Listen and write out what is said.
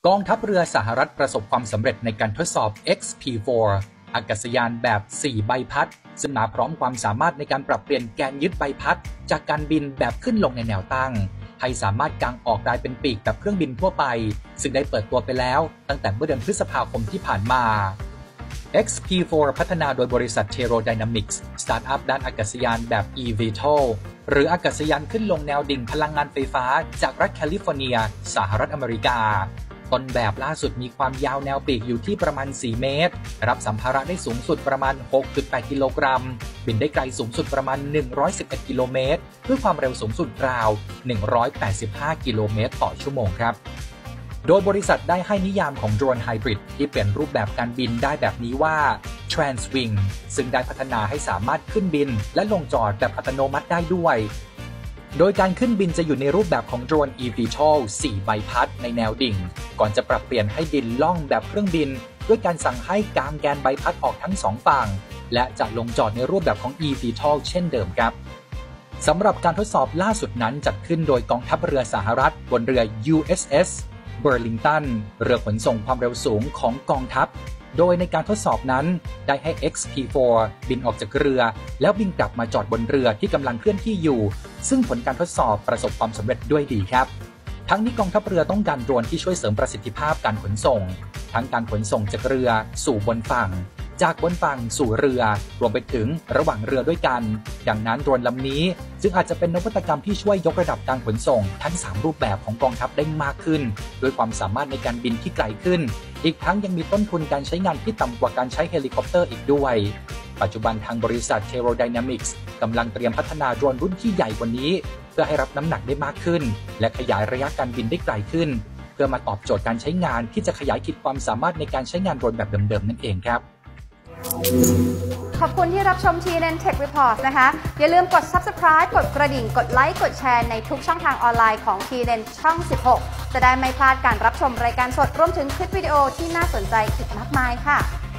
กองทัพเรือสหรัฐประสบความสำเร็จในการทดสอบ XP-4 อากาศยานแบบ 4 ใบพัดซึ่งมาพร้อมความสามารถในการปรับเปลี่ยนแกนยึดใบพัดจากการบินแบบขึ้นลงในแนวตั้งให้สามารถกางออกกลายเป็นปีกแบบเครื่องบินทั่วไปซึ่งได้เปิดตัวไปแล้วตั้งแต่เมื่อเดือนพฤษภาคมที่ผ่านมา XP-4 พัฒนาโดยบริษัท Aerodynamics สตาร์ทอัพด้านอากาศยานแบบ eVTOL หรืออากาศยานขึ้นลงแนวดิ่งพลังงานไฟฟ้าจากรัฐแคลิฟอร์เนียสหรัฐอเมริกาต้นแบบล่าสุดมีความยาวแนวปีกอยู่ที่ประมาณ 4 เมตรรับสัมภาระได้สูงสุดประมาณ 6.8 กิโลกรัมบินได้ไกลสูงสุดประมาณ 111 กิโลเมตรด้วยความเร็วสูงสุดราว 185 กิโลเมตรต่อชั่วโมงครับโดยบริษัทได้ให้นิยามของโดรนไฮบริดที่เปลี่ยนรูปแบบการบินได้แบบนี้ว่า Transwing ซึ่งได้พัฒนาให้สามารถขึ้นบินและลงจอดแบบอัตโนมัติได้ด้วยโดยการขึ้นบินจะอยู่ในรูปแบบของโดรน eVTOL 4 ใบพัดในแนวดิ่งก่อนจะปรับเปลี่ยนให้บินล่องแบบเครื่องบินด้วยการสั่งให้กางแกนใบพัดออกทั้งสองฝั่งและจะลงจอดในรูปแบบของ eVTOL เช่นเดิมครับสำหรับการทดสอบล่าสุดนั้นจัดขึ้นโดยกองทัพเรือสหรัฐบนเรือ USS Burlington เรือขนส่งความเร็วสูงของกองทัพโดยในการทดสอบนั้นได้ให้ XP-4 บินออกจากเรือแล้วบินกลับมาจอดบนเรือที่กำลังเคลื่อนที่อยู่ซึ่งผลการทดสอบประสบความสำเร็จด้วยดีครับทั้งนี้กองทัพเรือต้องการโดรนที่ช่วยเสริมประสิทธิภาพการขนส่งทั้งการขนส่งจากเรือสู่บนฝั่งจากบนฝั่งสู่เรือรวมไปถึงระหว่างเรือด้วยกันดังนั้นโดรนลำนี้จึงอาจจะเป็นนวัตกรรมที่ช่วยยกระดับการขนส่งทั้ง3รูปแบบของกองทัพได้มากขึ้นด้วยความสามารถในการบินที่ไกลขึ้นอีกทั้งยังมีต้นทุนการใช้งานที่ต่ำกว่าการใช้เฮลิคอปเตอร์อีกด้วยปัจจุบันทางบริษัท Aerodynamics กำลังเตรียมพัฒนาโดรนรุ่นที่ใหญ่กว่านี้เพื่อให้รับน้ำหนักได้มากขึ้นและขยายระยะการบินได้ไกลขึ้นเพื่อมาตอบโจทย์การใช้งานที่จะขยายขีดความสามารถในการใช้งานโดรนแบบเดิมๆนั่นเองครับขอบคุณที่รับชม TNN Tech Report นะคะ อย่าลืมกด Subscribe กดกระดิ่ง กดไลค์ กดแชร์ในทุกช่องทางออนไลน์ของ TNN ช่อง 16 จะได้ไม่พลาดการรับชมรายการสดรวมถึงคลิปวิดีโอที่น่าสนใจอีกมากมายค่ะ